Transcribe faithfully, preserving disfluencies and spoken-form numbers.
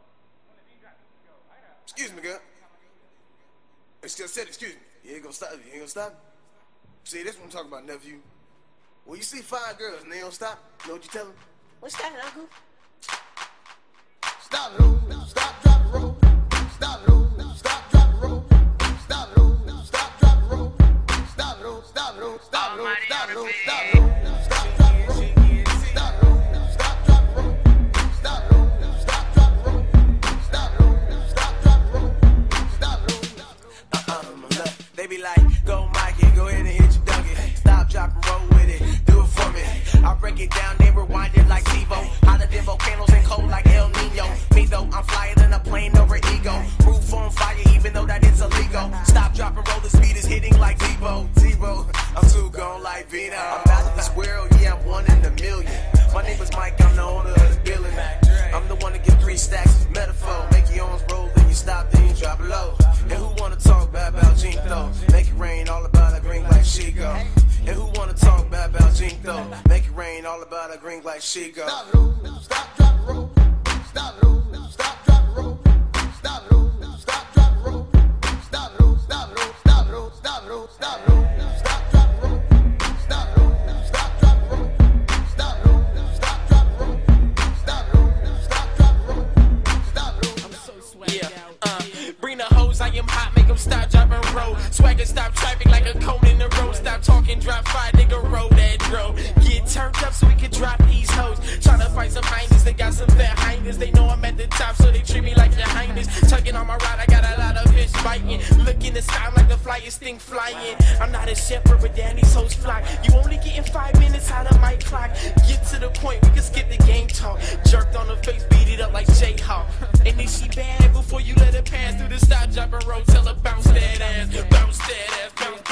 Excuse me, girl. I still said excuse me. You ain't gonna stop. You ain't gonna stop. See, this what I'm talking about, nephew. When you see five girls and they don't stop, you know what you tell them? What's that, Uncle? Stop, roll, stop, drop, roll. Stop, roll, stop, drop, roll. Stop, roll, stop, drop, roll. Stop, roll, stop, roll, stop, roll, stop, roll, stop, roll. Stop, drop, roll. Stop, roll, stop, drop, roll. Stop, roll, stop, drop, roll. Stop, roll, stop, drop, roll. Stop, roll. Uh-uh, they be like, go Mikey, go ahead and hit your duggy. Stop, drop, and roll with it. Do it for me. I break it down, then rewind it like TiVo. Hotter than volcanoes and cold like El Nino. Me though, I'm flyer than a plane over ego. Roof on fire, even though that it's illegal. Stop, drop, and roll, the speed is hitting like Devo. Devo, I'm too gone like Vino. I'm out of this world, yeah, I'm one in a million. My name is Mike, I'm the owner of the building. I'm the one to get three stacks, metaphor. Make your arms roll, then you stop, then you drop low. And who wanna talk bad about Jink though? Make it rain, all about a green like Chico. And who wanna talk bad about Jink though? Make it rain, all about a green like Chico. Stop, roll, stop, drop, roll. Stop, roll, stop, drop, roll. Stop, roll, stop, drop, roll. Stop, roll, stop, roll, stop, roll, stop, roll, stop, roll, stop, drop, roll. Stop, roll, stop, drop, roll. Stop, roll, stop, drop, roll. Stop, roll, stop, drop, roll. Stop, roll. I'm so swagged Yeah, out. uh, bring the hose, I am hot, make them stop, drop, and roll. Swagger, stop traffic like a cone in the road. Stop talking, drop five, nigga, roll that dro. Get turned up so we can drop these hoes. Tryna find some highness, they got some fat highness. They know I'm at the top, so they treat me like your highness. Tugging on my ride, I got a lot of fish biting. Look in the sky, I'm like the flyest thing flying. I'm not a shepherd, but damn, these hoes fly. You only getting five minutes out of my clock. Get to the point, we can skip the game talk. Jerked on the face, beat it up like J-Hawk. And if she bad, before you let her pass through the stop, drop, and roll, tell her bounce that ass, bounce that ass, bounce